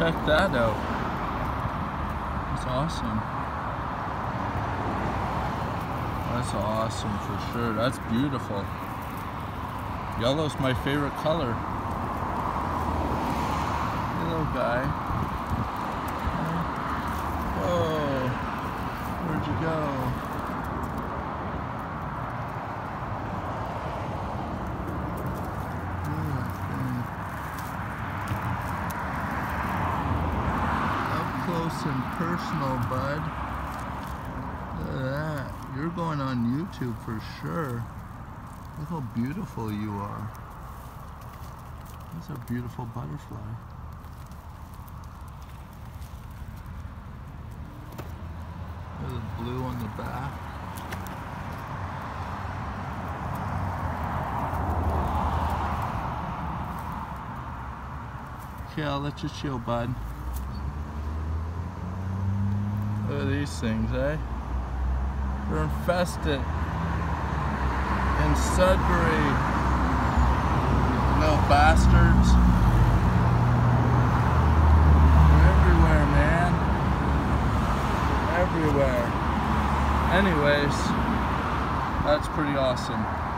check that out. That's awesome. That's awesome for sure. That's beautiful. Yellow's my favorite color. Hey, little guy. Whoa. Where'd you go? Up close and personal, bud. Look at that. You're going on YouTube for sure. Look how beautiful you are. That's a beautiful butterfly. There's the blue on the back. Okay, I'll let you chill, bud. Look at these things, eh? They're infested in Sudbury. Little bastards. They're everywhere, man. They're everywhere. Anyways, that's pretty awesome.